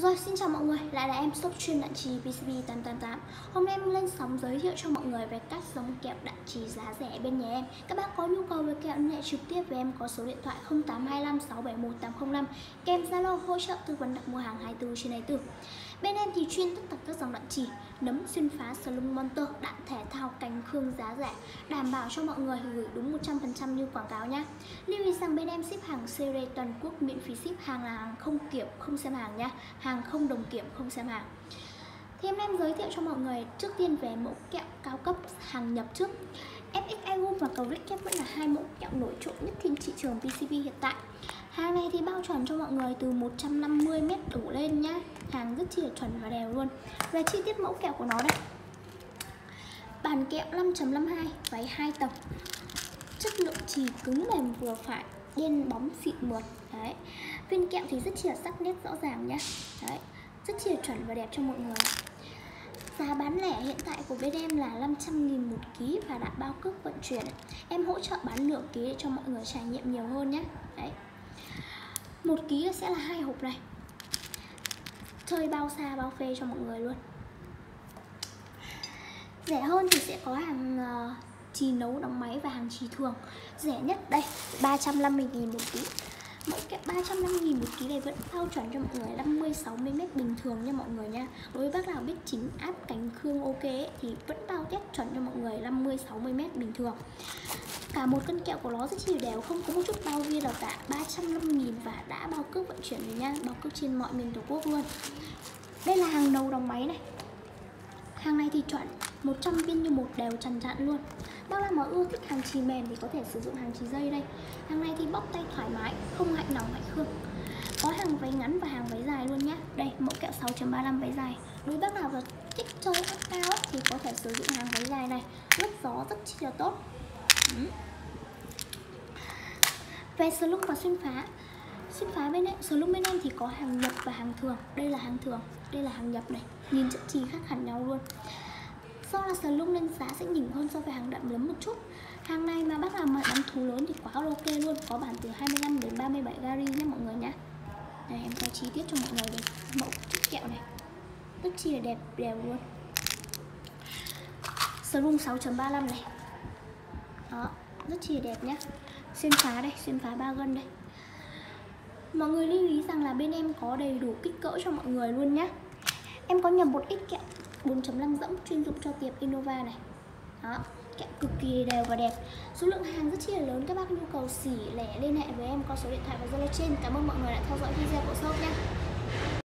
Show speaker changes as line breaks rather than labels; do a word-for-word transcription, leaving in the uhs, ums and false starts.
Rồi, xin chào mọi người, lại là em shop chuyên đạn trì pê xê bê tám tám tám. Hôm nay em lên sóng giới thiệu cho mọi người về các dòng kẹo đạn trì giá rẻ bên nhà em. Các bác có nhu cầu về kẹo liên hệ trực tiếp với em có số điện thoại không tám hai lăm sáu bảy một tám không năm, kèm Zalo hỗ trợ tư vấn đặt mua hàng hai mươi bốn trên hai mươi bốn. Bên em thì chuyên tất cả các dòng đạn trì, nấm xuyên phá, Slung Monster, đạn thể thao cánh khương giá rẻ, đảm bảo cho mọi người gửi đúng một trăm phần trăm như quảng cáo nhá. Lưu ý rằng bên em ship hàng series toàn quốc, miễn phí ship, hàng là hàng không kiểm không xem hàng nhá, hàng không đồng kiểm không xem hàng. Thì em em giới thiệu cho mọi người trước tiên về mẫu kẹo cao cấp hàng nhập trước. ép ích i và cầu Ricket vẫn là hai mẫu kẹo nổi trội nhất trên thị trường pê xê bê hiện tại. Hàng này thì bao chuẩn cho mọi người từ một trăm năm mươi mét đổ lên nhá. Hàng rất chi là chuẩn và đều luôn. Về chi tiết mẫu kẹo của nó đây. Bàn kẹo năm chấm năm hai, váy hai tầng. Chất lượng chì cứng mềm vừa phải, đen bóng xịn mượt. Đấy. Viên kẹo thì rất chi là sắc nét rõ ràng nhá. Đấy. Rất chi là chuẩn và đẹp cho mọi người. Giá bán lẻ hiện tại của bên em là năm trăm nghìn một ký và đã bao cước vận chuyển. Em hỗ trợ bán nửa ký để cho mọi người trải nghiệm nhiều hơn nhé. Đấy. Một ký sẽ là hai hộp này. Chơi bao xa bao phê cho mọi người luôn. Rẻ hơn thì sẽ có hàng uh, chì nấu đóng máy và hàng chì thường. Rẻ nhất đây ba trăm năm mươi nghìn một ký. Mẫu kẹo ba trăm năm mươi nghìn một ký này vẫn bao chuẩn cho mọi người năm mươi sáu mươi mét bình thường nha mọi người nha. Đối với bác nào biết chính áp cánh khương ok ấy, thì vẫn bao test chuẩn cho mọi người năm mươi sáu mươi mét bình thường. Cả một cân kẹo của nó rất chi đều, không có một chút bao viên nào cả, ba trăm năm mươi nghìn và đã bao cước vận chuyển rồi nha, bao cước trên mọi miền Tổ quốc luôn. Đây là hàng nấu đóng máy này. Hàng này thì chuẩn một trăm viên như một đều trần trặn luôn. Bác nào mà ưa thích hàng chì mềm thì có thể sử dụng hàng chì dây đây. Hàng này thì bóc tay thoải mái, không hạnh nóng hạnh khương. Có hàng váy ngắn và hàng váy dài luôn nhá. Đây, mẫu kẹo sáu chấm ba lăm váy dài. Đối bác nào mà thích chơi áp cao thì có thể sử dụng hàng váy dài này, lướt gió rất chi là tốt. ừ. Về Slung và xuyên phá, xuyên phá bên em, Slung bên em thì có hàng nhập và hàng thường. Đây là hàng thường, đây là hàng nhập này. Nhìn chất chì khác hẳn nhau luôn. Do là Slung nên giá sẽ nhỉnh hơn so với hàng đậm lấm một chút. Hàng này mà bác nào mà bán thú lớn thì quá ok luôn. Có bản từ hai mươi lăm đến ba mươi bảy gari nhé mọi người nhé. Đây em quay chi tiết cho mọi người đây. Mẫu chất kẹo này rất chi là đẹp đều luôn. Slung sáu chấm ba lăm này. Đó, rất chi là đẹp nhá. Xuyên phá đây, xuyên phá ba gân đây. Mọi người lưu ý rằng là bên em có đầy đủ kích cỡ cho mọi người luôn nhá. Em có nhập một ít kẹo bốn chấm năm rỗng chuyên dụng cho tiệm Innova này. Đó, kẹo cực kỳ đều và đẹp. Số lượng hàng rất chi là lớn, các bác nhu cầu xỉ lẻ liên hệ với em có số điện thoại và Zalo trên. Cảm ơn mọi người đã theo dõi video của shop nhé.